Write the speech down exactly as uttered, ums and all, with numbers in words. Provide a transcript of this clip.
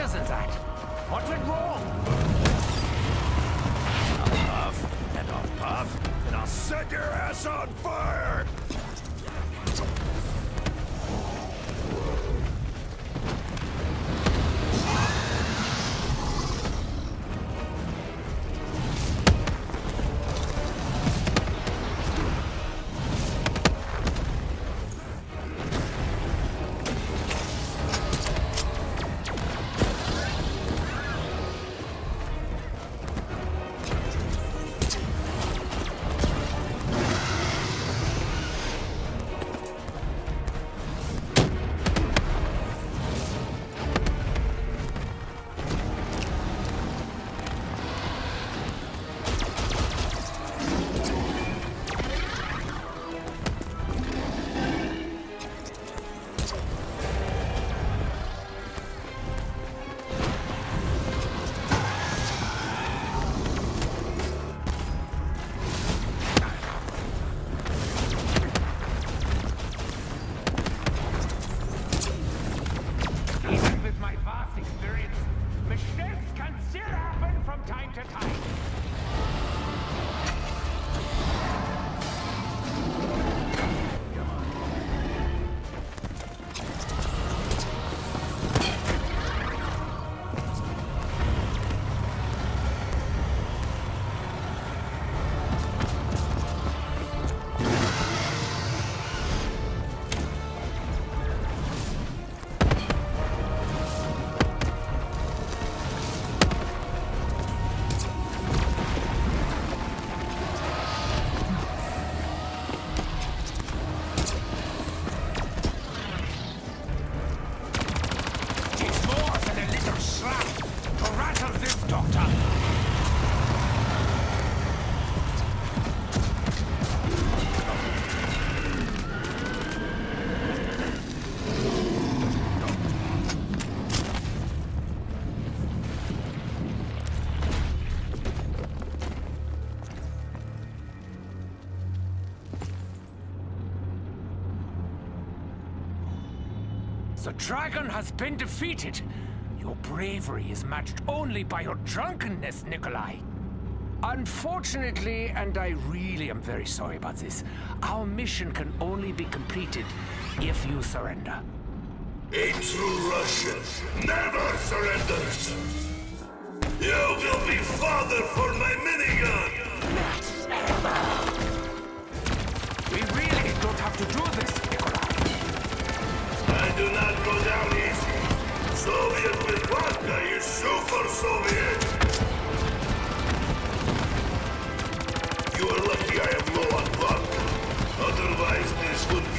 isn't that? What's it wrong? I'll puff, and I'll puff, and I'll set your ass on fire! The dragon has been defeated. Your bravery is matched only by your drunkenness, Nikolai. Unfortunately, and I really am very sorry about this, our mission can only be completed if you surrender. A true Russian never surrenders! You will be father for my minigun! We really don't have to do this, Nikolai. I do not go down easy. Soviet with vodka is super Soviet. You are lucky I am low on vodka. Otherwise, this would